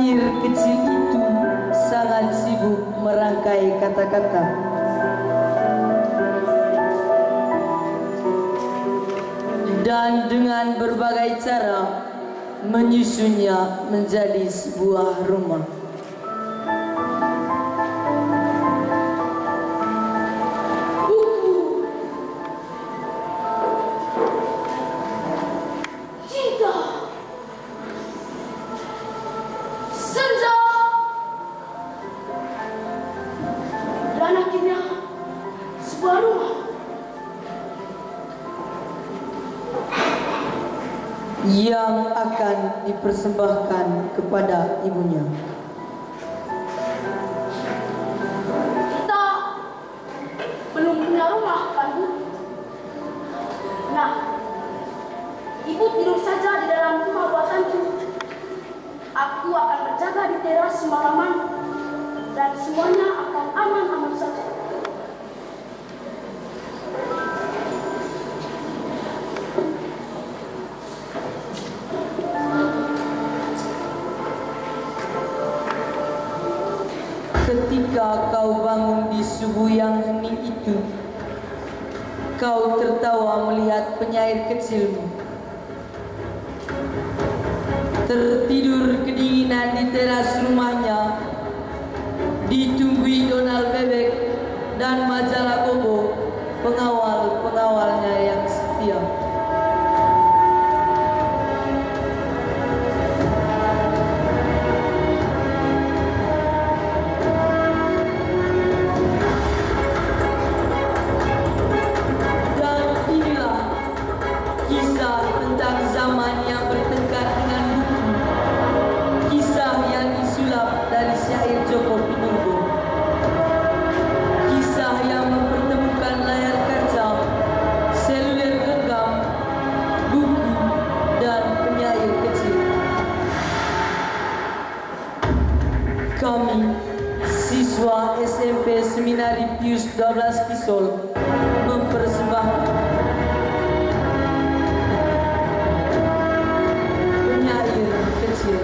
Penyair kecil itu sangat sibuk merangkai kata-kata. Dan dengan berbagai cara menyusunnya menjadi sebuah rumah. Yang akan dipersembahkan kepada ibunya. Kita belum punya rumah, kan Bu? Nah, Ibu tidur saja di dalam rumah buatanku. Aku akan berjaga di teras semalaman dan semuanya akan aman-aman saja. Ketika kau bangun di subuh yang hening itu, kau tertawa melihat penyair kecilmu tertidur kedinginan di teras rumahnya, ditunggui donal bebek dan majalah Bobo, pengawal-pengawalnya yang setia. Kami, siswa SMP Seminari Pius 12 Kisol, mempersembahkan penyair kecil.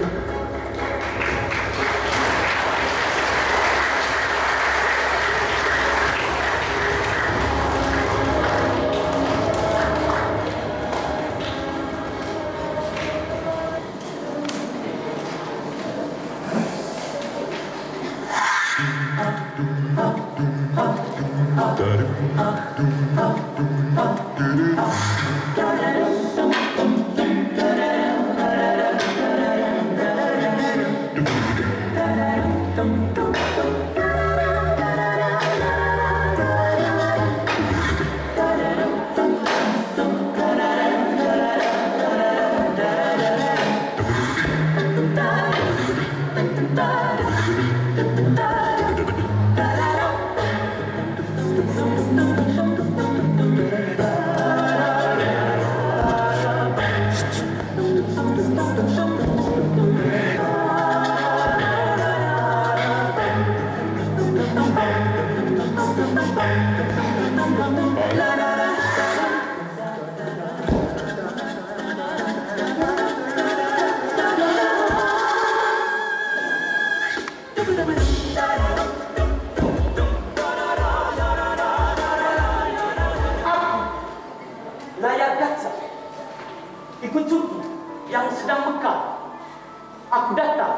Ikut cuti yang sedang mekar. Aku datang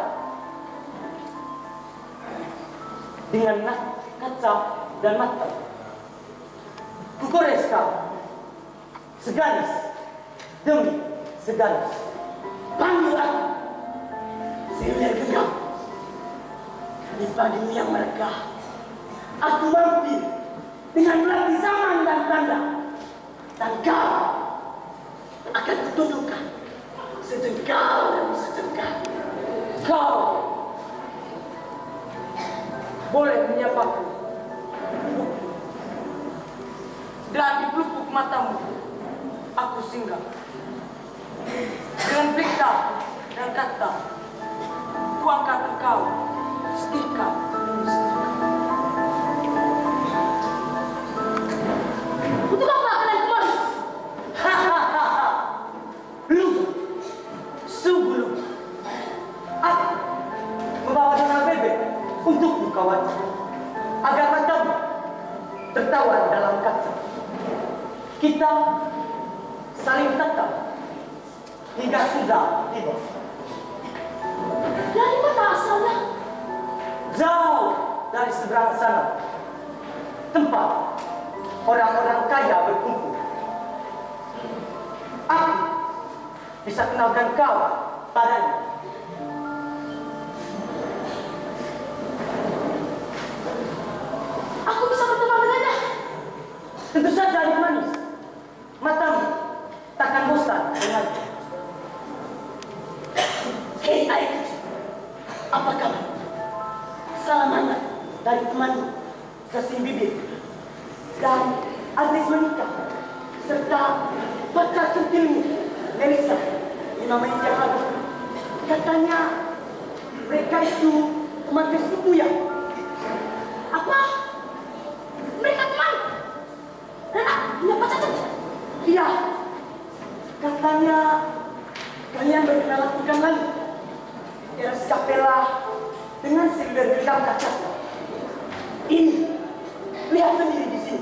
dengan kaca dan mata. Kugores kau segaris demi segaris. Panggil aku Silir Genggam. Di padimu yang meregah, aku mampir dengan melatih zaman dan tanda. Dan kau akan kutundukkan sejengkal demi sejengkal. Kau boleh menyapaku dan di pelupuk matamu aku singgah dengan berita dan kata kuangkat engkau setika demi setika. Untuk apa kalian kemari? Lu, sungguh lu. Aku kawan, agar matamu tertawa dalam kaca. Kita saling tatap hingga sudah tiba. Dari mana asalnya? Jauh dari seberang sana, tempat orang-orang kaya berkumpul. Aku bisa kenalkan kau padanya. Aku bisa berteman dengannya. Tentu saja adik manis, matamu takkan bosan dengannya. Hei adik kecil, apa kabar? Salam hangat dari temanmu, Sasim Bibir, dan Aziz menikah, serta pacar centilmu, Melissa, yang namanya Jahabu. Katanya mereka itu teman sepupu ya. Apa? Mereka teman? Rena, punya pacar cantik? Iya, katanya kalian berkenalan pekan lalu. Teras Kapela dengan seluler genggam kaca. Ini, lihat sendiri di sini.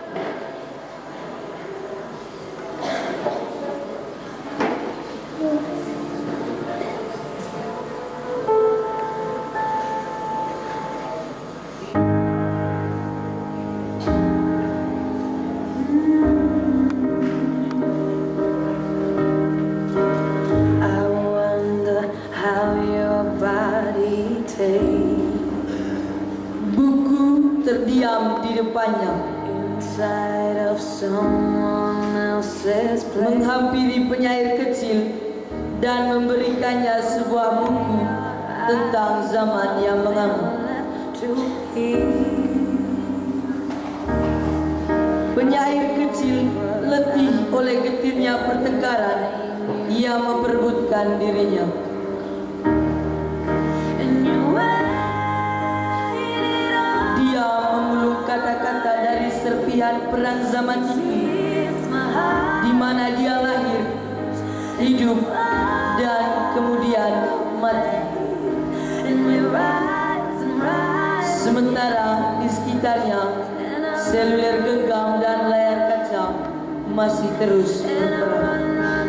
Buku terdiam di depannya, menghampiri penyair kecil dan memberikannya sebuah buku tentang zaman yang mengamuk. Penyair kecil letih oleh getirnya pertengkaran, ia memperebutkan dirinya. Dia memulung kata-kata dari serpihan perang zaman itu, di mana dia lahir, hidup, dan kemudian mati. Sementara di sekitarnya, seluler genggam dan layar kaca masih terus berperang.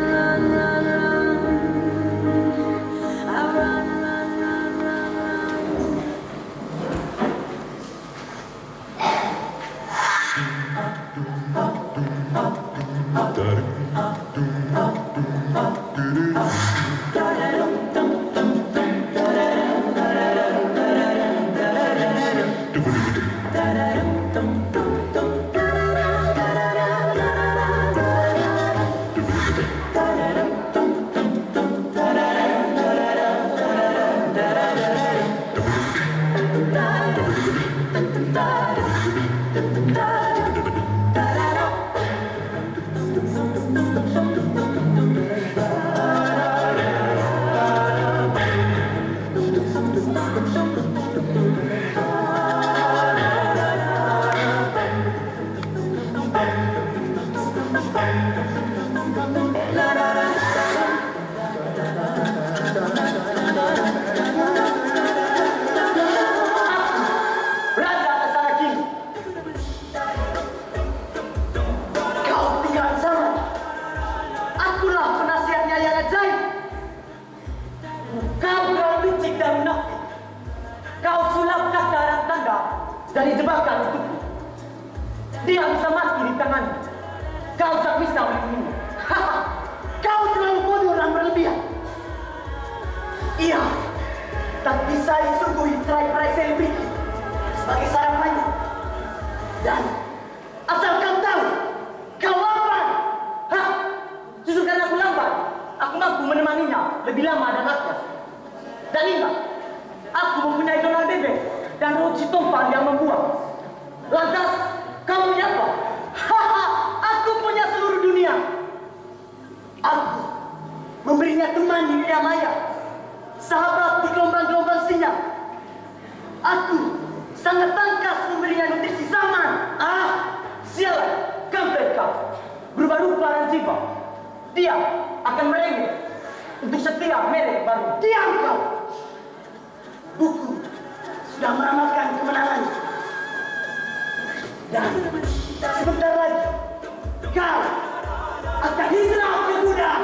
Dari jebakan itu, dia bisa mati di tangan. Kau tak bisa melindunginya. Kau terlalu bodoh dan berlebihan. Iya, tapi saya sungguh cerai-berai selebriti sebagai sarapannya. Dan asal kau tahu, kau lambat. Justru karena aku lambat, aku mampu menemaninya lebih lama dan lakas. Dan ingat, aku mempunyai donal bebek dan roti tompang yang membuang. Lantas, kamu punya apa? Aku punya seluruh dunia. Aku memberinya teman di dunia maya, sahabat di gelombang-gelombang sinyal. Aku sangat tangkas memberinya nutrisi zaman. Sialan, kampret kau. Berubah rupa dan jiwa. Dia akan merengek untuk setiap merek baru. Diam kau. Buku sudah meramalkan Dan sebentar lagi kau akan hijrah ke gudang.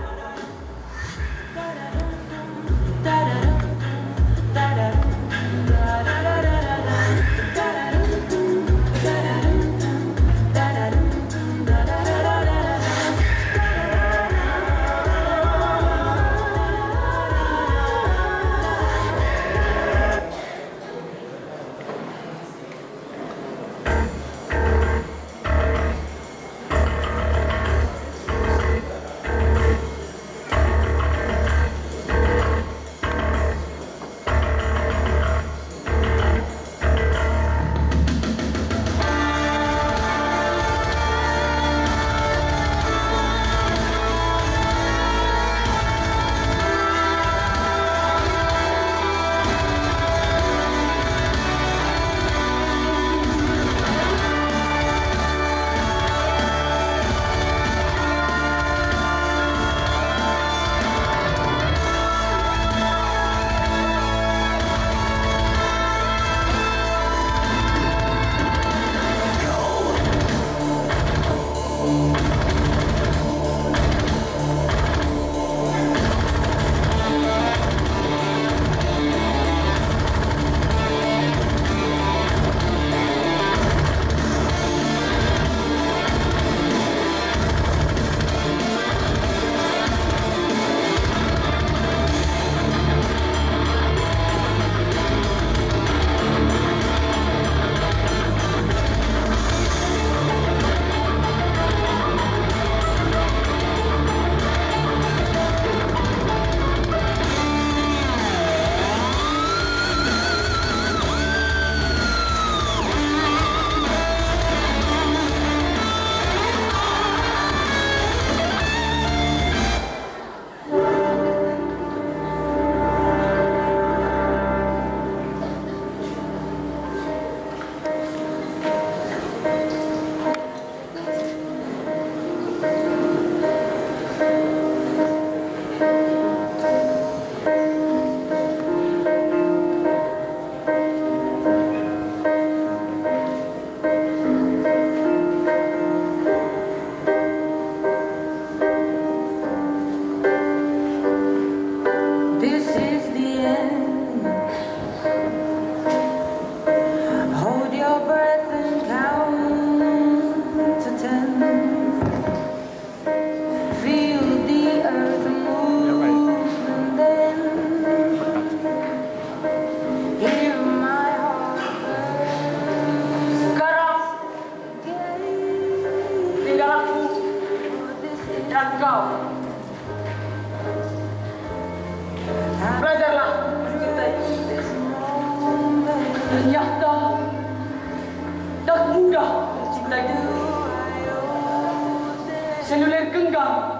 Seluler genggam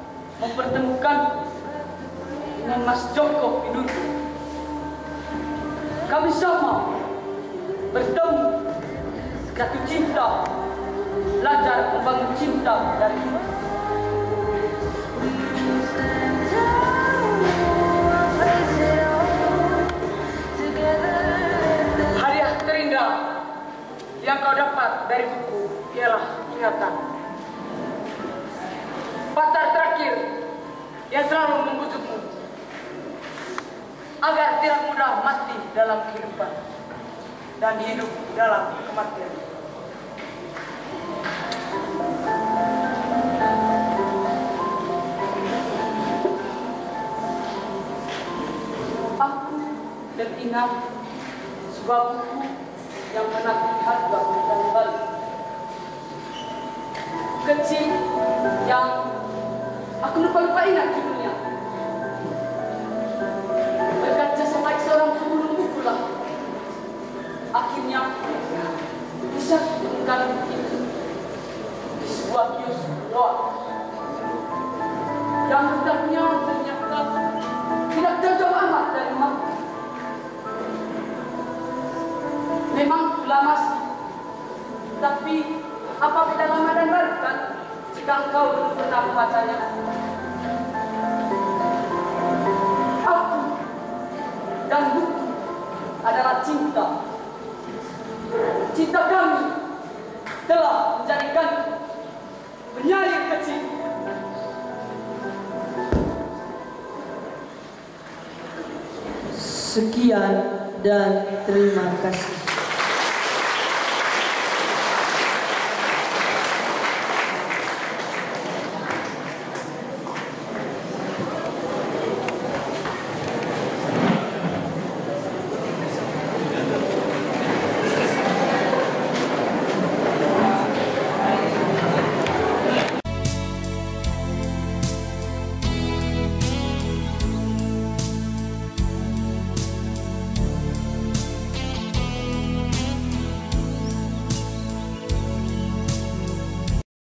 mempertemukan dengan Mas Joko Widodo. Kami sama bertemu jatuh cinta, belajar membangun cinta dari hidup. Hadiah terindah yang kau dapat dari buku ialah ingatan. Pacar terakhir yang selalu membujukmu agar tidak mudah mati dalam kehidupan dan hidup dalam kematian. Aku teringat sebuah buku yang menagih harga berkali-kali. Kecil yang aku lupa ingat judulnya. Berkaca sampai seorang pemulung buku lah. Akhirnya bisa menemukan itu di sebuah kios luar. Yang letaknya ternyata tidak jauh amat dari rumahku. Memang lama sih, tapi apabila lama dan baru kan jika engkau belum pernah membacanya. Aku dan buku adalah cinta. Cinta kami jadikan penyair kecil. Sekian dan terima kasih.